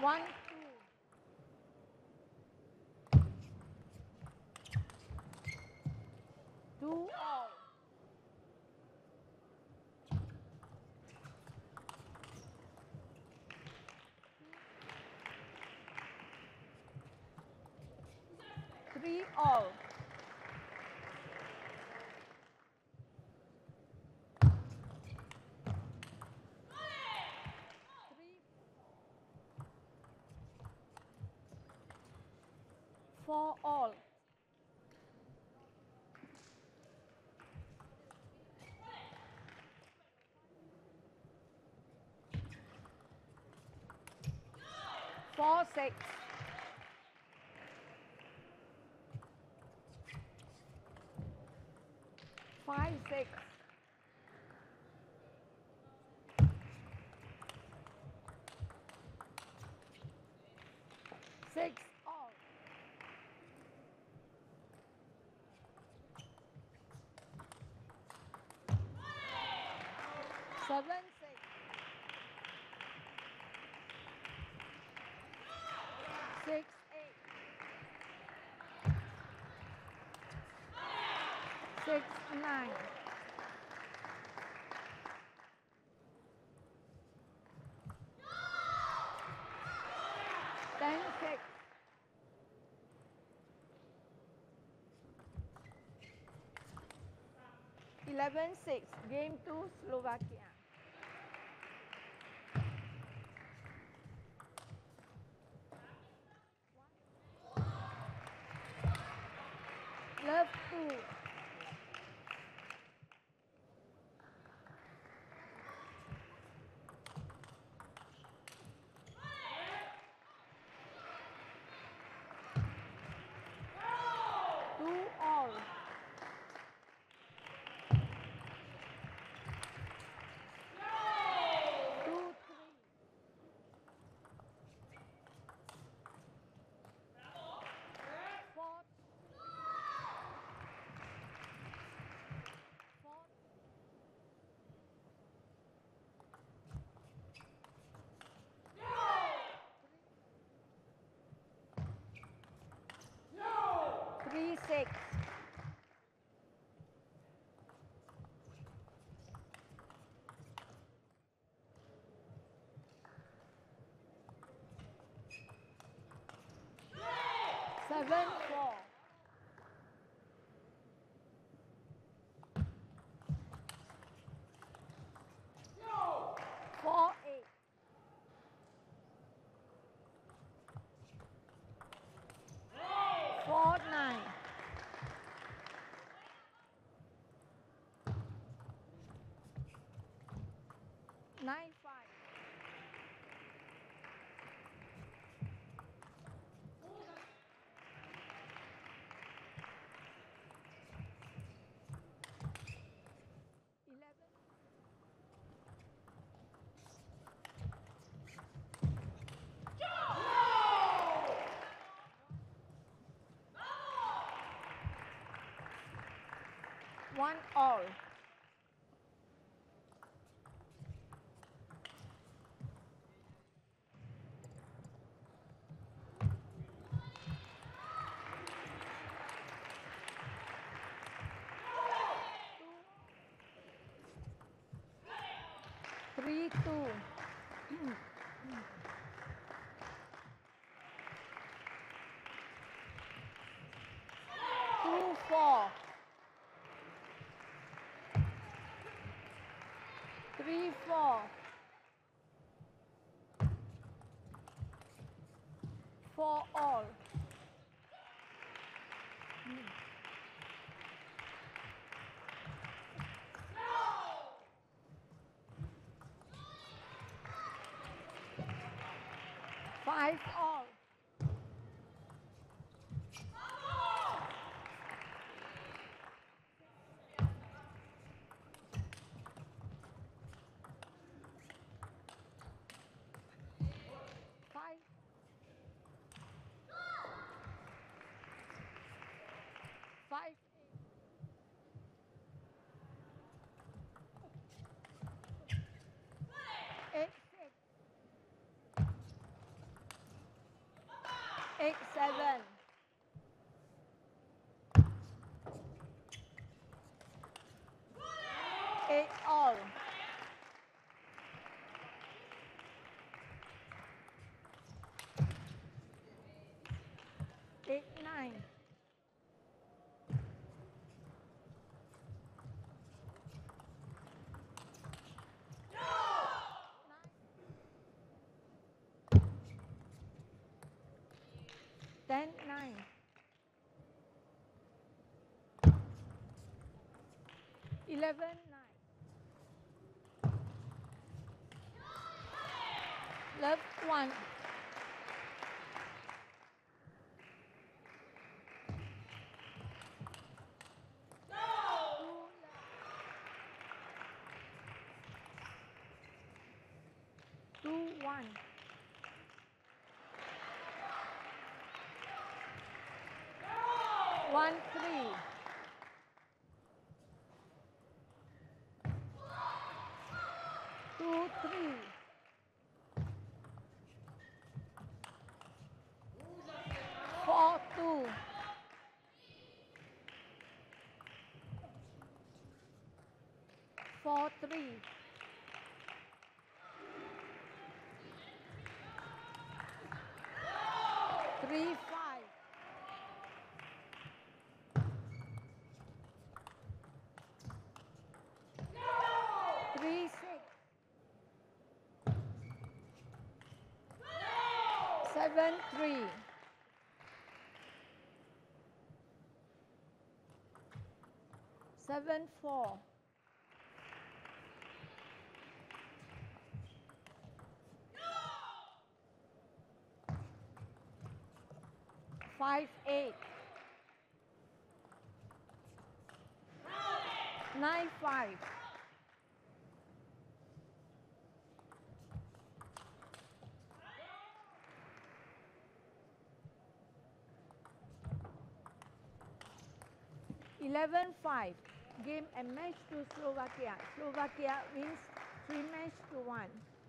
1, 2, 2 all. 3 all. 4 all. 4, 6. 5, 6. 6 all. 7, 6. 6, 8. 6, 9. 10, 6. 11, 6. Game 2, Slovakia. Love 2. 2 all. 2, 3. 4, 4, 3, 6. 7, 4. 4, 8. 4, 9. 9, 5. 11, 1 all. 3, 2. 2, 4. 3, 4. 4 all. 5 all. 5, 5, 8, 6. 7. 8 all. 8 9. 10 9. 11 9. Love 1. 2 1. 1 3. 2 3. 4 2. 4 3. 3 5. 3 6. 7 3. 7 4. 5 8. 9 5. 11 5. Game and match to Slovakia. Slovakia wins 3 match to 1.